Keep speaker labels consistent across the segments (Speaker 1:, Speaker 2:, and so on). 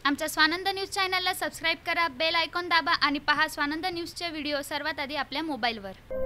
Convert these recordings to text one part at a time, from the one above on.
Speaker 1: आमच्या स्वानंद न्यूज चॅनलला सबस्क्राइब करा, बेल आयकॉन दाबा आणि पहा स्वानंद न्यूजचे व्हिडिओ सर्वात आधी आपल्या मोबाईलवर।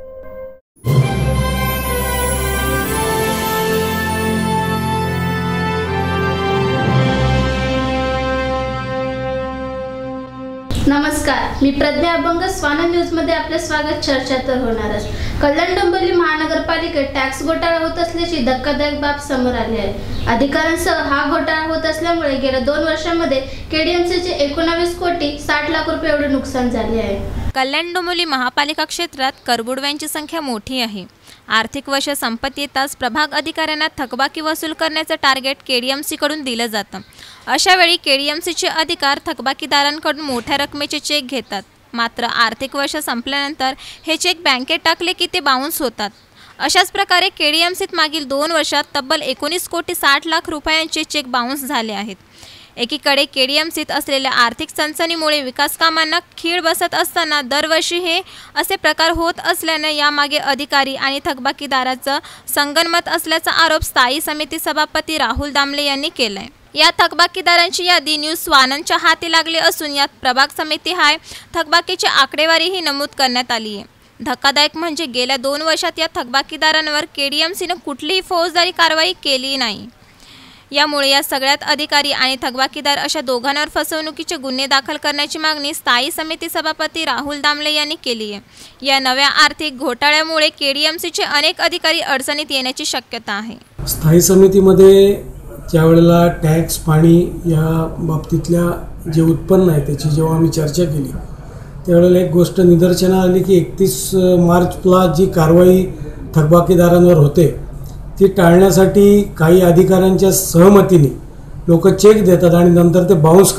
Speaker 2: नमस्कार, मी प्रज्ञा अभंग। स्वानंद न्यूज मध्ये आपले स्वागत। चर्चा तर होणारच। कल्याण डोंबिवली महानगरपालिकेत टॅक्स घोटाळा होत असल्याची धक्कादायक बाब समोर आली आहे। अधिकाऱ्यांसह हा घोटाळा होत असल्यामुळे गेल्या 2 वर्षांमध्ये केडीएमसीचे 19 कोटी 60 लाख रुपये एवढे नुकसान झाले आहे।
Speaker 3: कल्याण डोंबिवली महापालिका क्षेत्रात करबुडव्यांची संख्या मोठी आहे। आर्थिक वर्ष संपत येताच प्रभाग अधिकाऱ्यांना थकबाकी वसूल करण्याचे टार्गेट केडीएमसी कडून दिलं जातं। अशा वेळी केडीएमसीचे अधिकार थकबाकीदारांकडून मोठ्या रकमेचे चेक घेतात। मात्र आर्थिक वर्ष संपल्यानंतर हे चेक बँकेत टाकले की ते बाउन्स होतात। अशाच प्रकारे केडीएमसीत मागील 2 वर्षात तब्बल 19 कोटी 60 लाख रुपयांचे चेक बाउन्स झाले आहेत। एकीकडे केडीएमसीत असलेल्या आर्थिक चणचणीमुळे विकास कामांना खीळ बसत असताना दरवर्षी हे असे प्रकार होत असल्याने यामागे अधिकारी आणि थकबाकीदाराचं संगनमत असल्याचा आरोप स्थायी समिती सभापती राहुल दामले यांनी केलाय। या थकबाकीदारांची यादी न्यूज स्वानंदच्या हाती लागली असून यात प्रभाग समिती हाय थकबाकीची आकडेवारीही नमूद करण्यात आली आहे। धक्कादायक म्हणजे गेल्या 2 वर्षात या थकबाकीदारांवर केडीएमसीने कुठलीही फौजदारी कारवाई केली नाही। यामुळे या सगळ्यात अधिकारी आणि थकबाकीदार अशा दोघांवर फसवणुकीचे गुन्हे दाखल करण्याची मागणी स्थायी समिती सभापती राहुल दामले यांनी केली आहे। या नव्या आर्थिक घोटाळ्यामुळे केडीएमसीचे अनेक अधिकारी अडचणीत येण्याची शक्यता आहे।
Speaker 4: स्थायी समितीमध्ये ज्यावेळेला टॅक्स पाणी या बाबतीतल्या जे उत्पन्न आहे त्याची जेव्हा आम्ही चर्चा केली त्यावेळेला एक गोष्ट निदर्शनास आली की 31 मार्चला जी कारवाई थकबाकीदारांवर होते ती टाळण्यासाठी काही अधिकाऱ्यांच्या सहमतीने लोक चेक देतात आणि नंतर ते बाउन्स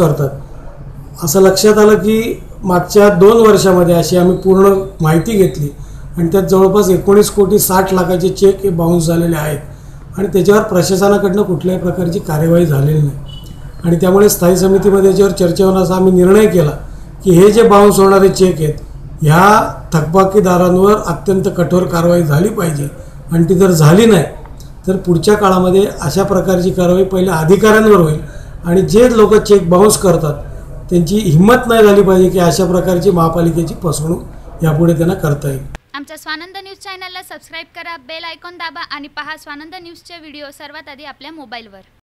Speaker 4: करतात। असं लक्षात आलं की मागच्या 2 वर्षामध्ये अशी आम्ही पूर्ण माहिती घेतली आणि त्यात जवळपास 19 कोटी 60 लाखाचे चेक हे बाउन्स झालेले आहेत आणि त्याच्यावर प्रशासनाकडनं कुठल्याही प्रकारची कार्यवाही झालेली नाही। आणि त्यामुळे स्थायी समितीमध्ये याच्यावर चर्चा होण्याचा आम्ही निर्णय केला की हे जे बाउन्स होणारे चेक आहेत ह्या थकबाकीदारांवर अत्यंत कठोर कारवाई झाली पाहिजे आणि ती जर झाली नाही तर पुढच्या काळामध्ये अशा प्रकारची कारवाई पहिले अधिकाऱ्यांवर होईल आणि जे लोक चेक बाउन्स करतात त्यांची हिंमत नाही झाली पाहिजे की अशा प्रकारची महापालिकेची फसवणूक यापुढे त्यांना करता येईल।
Speaker 1: आमच्या स्वानंद न्यूज चॅनलला सबस्क्राइब करा, बेल आयकॉन दाबा आणि पहा स्वानंद न्यूजचे व्हिडिओ सर्वात आधी आपल्या मोबाईलवर।